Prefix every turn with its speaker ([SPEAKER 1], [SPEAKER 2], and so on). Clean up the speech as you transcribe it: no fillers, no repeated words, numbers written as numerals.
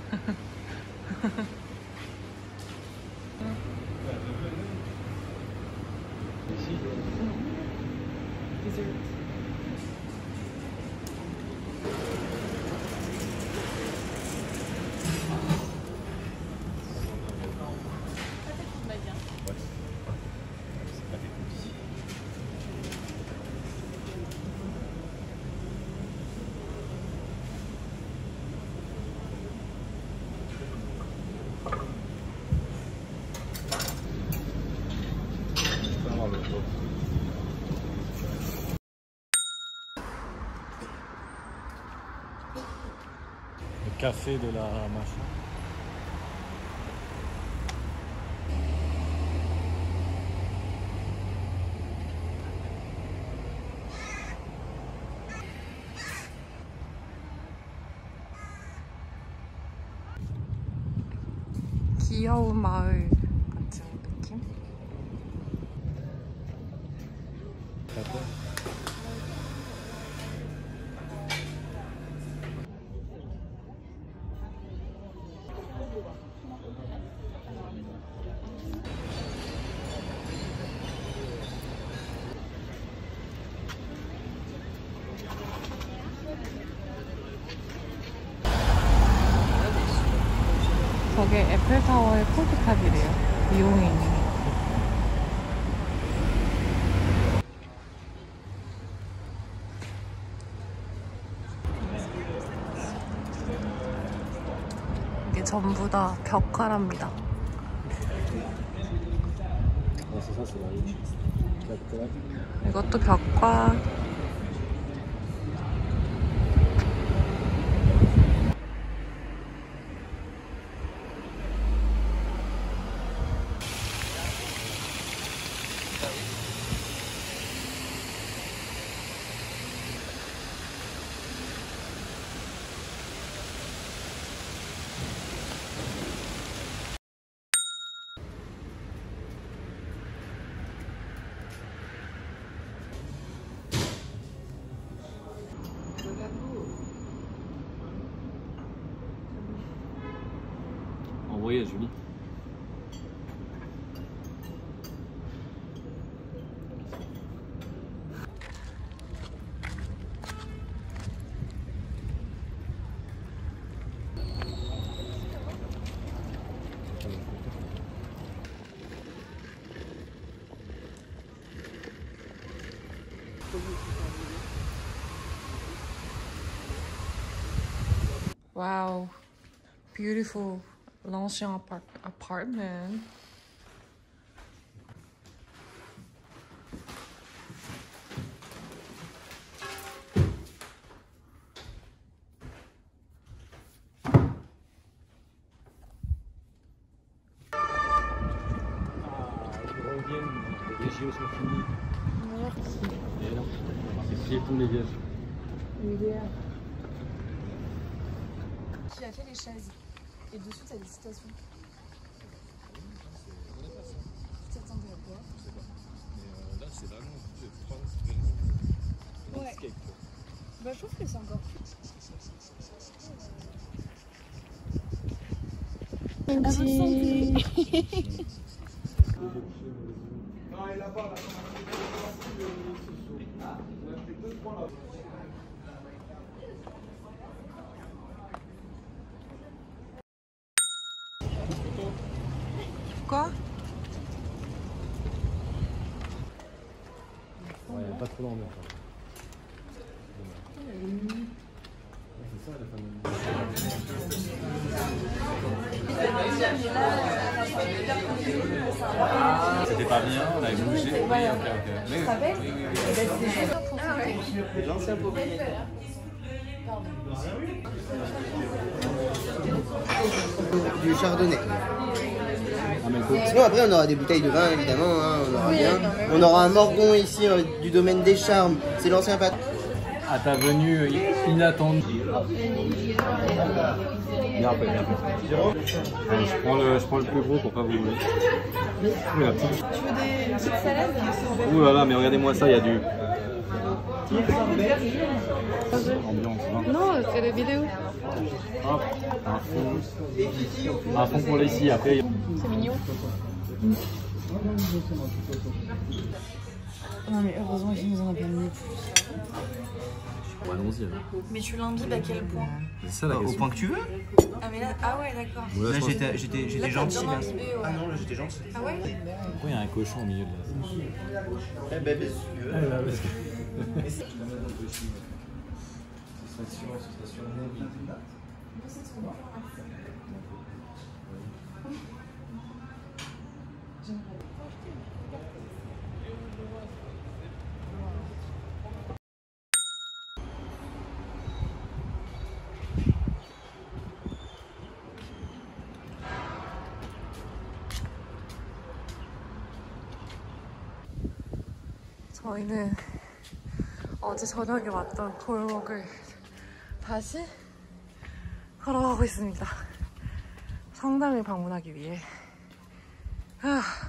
[SPEAKER 1] Le café de la machin.
[SPEAKER 2] 귀여운 마을 같은 느낌? 저게 에펠타워의 폴드탑이래요. 이용이 있는 게. 이게 전부 다 벽화랍니다. 이것도 벽화.
[SPEAKER 1] Envoyez à Julie.
[SPEAKER 2] Wow, beautiful l'ancien apartment.
[SPEAKER 1] Les JO sont finis. Merci. Et non, c'est plié tous les villages.
[SPEAKER 3] Tu as fait les chaises. Et dessus, tu as des citations. Tu t'attendais à quoi?
[SPEAKER 1] Je sais pas. Mais là, c'est vraiment.
[SPEAKER 3] Ouais.
[SPEAKER 1] Escape.
[SPEAKER 3] Bah, je trouve que c'est encore plus.
[SPEAKER 2] Quoi?
[SPEAKER 1] Ouais, pas trop d'ambiance. C'est ça la famille. C'était pas bien, on avait bougé. Oui,
[SPEAKER 3] Les anciens propriétaires.
[SPEAKER 4] Du chardonnay. Sinon après on aura des bouteilles de vin évidemment, hein, on aura bien. On aura un morgon ici du domaine des Charmes, c'est l'ancien patron.
[SPEAKER 1] À ta venue inattendue. Bien fait, bien fait. Je prends le plus gros pour pas vous. Oui, la petite.
[SPEAKER 3] Tu veux des petites salades?
[SPEAKER 1] Ouh là là, mais regardez-moi ça, il y a du. Ambiance.
[SPEAKER 2] Non, c'est des vidéos.
[SPEAKER 1] Hop, un fond pour les scies. Après,
[SPEAKER 2] C'est mignon. Non mais heureusement qu'ils nous en ont pas mis plus.
[SPEAKER 1] bon, allons-y.
[SPEAKER 3] Mais tu l'imbibes à quel point?
[SPEAKER 1] C'est ça la
[SPEAKER 4] Au
[SPEAKER 1] question.
[SPEAKER 4] point que tu veux.
[SPEAKER 3] Ah mais là, ah ouais d'accord.
[SPEAKER 1] Là,
[SPEAKER 4] Là,
[SPEAKER 1] je pense-
[SPEAKER 4] j'étais
[SPEAKER 3] Là,
[SPEAKER 4] gentil.
[SPEAKER 3] t'as bien
[SPEAKER 4] Là.
[SPEAKER 3] imbibé, ouais.
[SPEAKER 4] Ah non, là j'étais gentil.
[SPEAKER 3] Ah ouais?
[SPEAKER 1] Pourquoi il y a un cochon au milieu de la
[SPEAKER 4] Eh ben, bien sûr.
[SPEAKER 1] Ah, là, parce que...
[SPEAKER 2] 저희는 어제 저녁에 왔던 골목을 다시 걸어가고 있습니다. 성당을 방문하기 위해.